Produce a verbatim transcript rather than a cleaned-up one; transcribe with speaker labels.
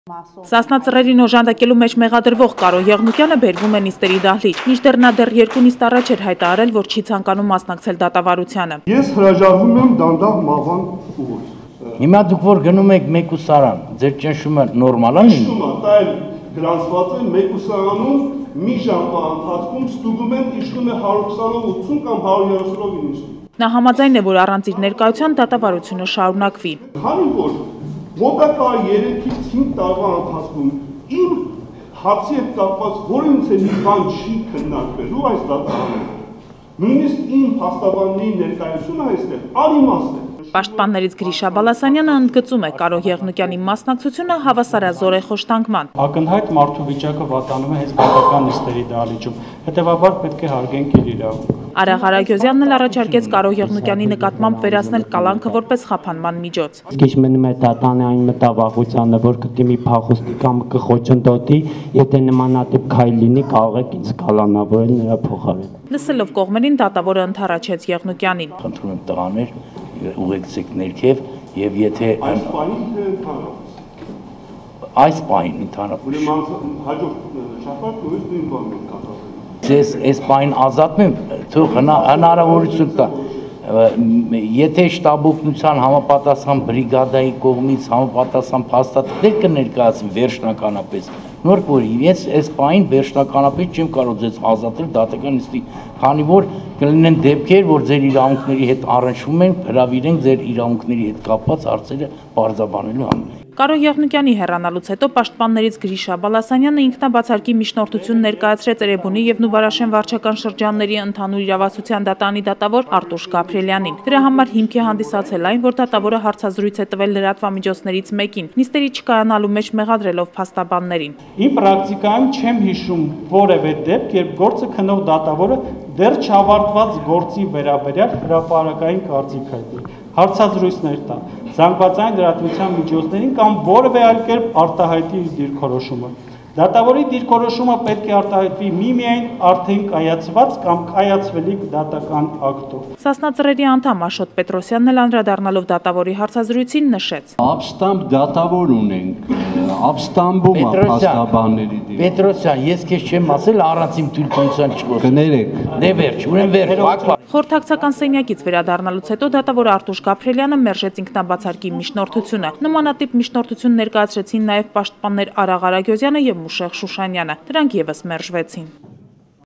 Speaker 1: Սասնա ծռերին օժանդակելու մեջ մեղադրվող Կարո Եղնուկյանը բերվում է նիստերի դահլիճ, մինչդեռ նա դեռ երկու նիստ առաջ էր հայտարարել, որ չի ցանկանում մասնակցել դատավարությանը։
Speaker 2: Ես հրաժարվում եմ դանդաղ մահվան ուղղությամբ։
Speaker 3: Հիմա դուք որ գնում եք մեկուսարան, ձեր ճնշումը նորմալ է լինում։
Speaker 2: Դա էլ գրանցված է մեկուսարանում մի ժամվա ընթացքում ստուգում են իշխում է հարյուր քսանով ութսուն կամ հարյուր երեսունով իննսուն։
Speaker 1: Նա համաձայն է, որ առանց իր ներկայության դատավարությունը շարունակվի։
Speaker 2: Քանի որ մոտակա երեքից հինգ տարվա ընթացքում իմ հարցի հետ կապված որևիցե մի բան չի քննարկվելու այս դատարանում, նույնիսկ իմ փաստաբանների ներկայությունը այստեղ անիմաստ է։
Speaker 1: Պաշտպաններից Գրիշա Բալասանյանը ընդգծում է Կարո Եղնուկյանի մասնակցությունը հավասարազոր է խոշտանգման։
Speaker 4: Ակնհայտ մարդու վիճակը վատանում է հենց պետական նիստերի դահլիճում, հետևաբար պետք է հարգենք իր իրավունքը։
Speaker 1: Արա Ղարագյոզյանն էլ առաջարկեց Կարո Եղնուկյանի նկատմամբ վերացնել կալանքը որպես խափանման միջոց։
Speaker 5: Իսկ մնում է դատանային մտավախությանը, որ կդիմի փախուստի կամ կխոչընդոտի, եթե նմանատիպ քայլ լինի, կարող եք ինձ կալանավորել նրա փոխարեն։
Speaker 1: Լսելով կողմերին դատավորը ընդառաջեց Եղնուկյանին։
Speaker 3: Խնդրում եմ տղաներ, ուղեկցեք ներքև եւ եթե
Speaker 2: այս բանին թե ընդհանրապես
Speaker 3: այս բանին ընդհանրապես
Speaker 2: ուրեմն հաջորդ շաբաթ նույնիսկ նույն բանն ենք կատարել։
Speaker 3: Ձեզ այս բանին ազատում թող հնարավորություն կա եթե շտաբօգնության համապատասխան բրիգադայի կողմից համապատասխան փաստաթղթեր կներկայացվի վերջնականապես նոր որ ես այս բանին վերջնականապես չեմ կարող ձեզ ազատել դատական նիստի քանի որ կլինեն դեպքեր որ ձեր իրավունքների հետ առնչվում են հրավիրենք ձեր իրավունքների հետ կապված հարցերը բարձրաբանելու համար։
Speaker 1: Կարո Եղնուկյանի հեռանալուց հետո պաշտպաններից Գրիշա Բալասանյանը ինքնաբացարկի միջնորդություն ներկայացրեց Էրեբունի եւ Նուբարաշեն վարչական շրջանների ընդհանուր իրավասության դատանի դատավոր Արտուշ Գաբրիելյանին։ Դրա համար հիմք է հանդիսացել այն, որ դատավորը հարցազրույց է տվել լրատվամիջոցներից մեկին, նիստերի չկայանալու մեջ մեղադրելով փաստաբաններին։
Speaker 4: Իմ պրակտիկայում չեմ հիշում որևէ դեպք, երբ գործը քննող դատավորը դեռ չավարտված գործի վերաբերյալ հրապարակային կարծիք հայտնի, հարցազրույցներ տա, զանգվածային լրատվության միջոցներին կամ որևէ այլ կերպ արտահայտի իր դիրքորոշումը։ Դատավորի դիրքորոշումը պետք է արտահայտվի միմիայն արդեն կայացված կամ կայացվելիք դատական ակտով։
Speaker 1: Սասնա ծռերի անդամ Աշոտ Պետրոսյանն էլ անդրադառնալով դատավորի հարցազրույցին նշեց.
Speaker 6: Ապստամբ դատավոր ունենք, ապստամբում է փաստաբանների դեմ։
Speaker 3: Պետրոսյան, ես քեզ չեմ ասել առանցին թույլտվության չգործի։
Speaker 6: Կներեք։
Speaker 3: Դե վերջ, ուրեմն վերջ։
Speaker 1: Խորհրդակցական սենյակից վերադառնալուց հետո դատավոր Արտուշ Գաբրիելյանը մերժեց ինքնաբացարկի միջնորդությունը։ Նմանատիպ միջնորդություն ներկայացրեցին նաև պաշտպաններ Արա Ղարագյոզյանը եւ Մուշեղ Շուշանյանը։ Դրանք եւս մերժվեցին։